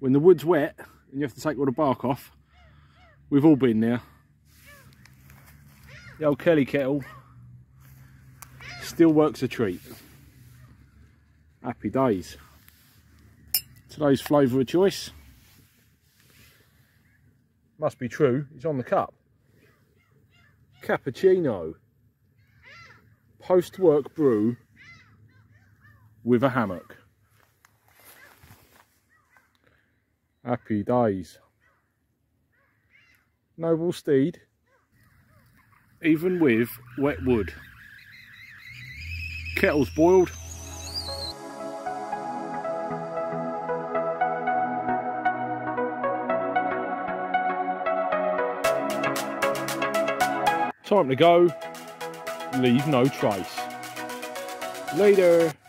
when the wood's wet and you have to take all the bark off. We've all been there. The old Kelly kettle still works a treat. Happy days. Today's flavour of choice, must be true, it's on the cup. Cappuccino. Post-work brew with a hammock. Happy days. Noble steed, even with wet wood. Kettle's boiled. Time to go. Leave no trace. Later.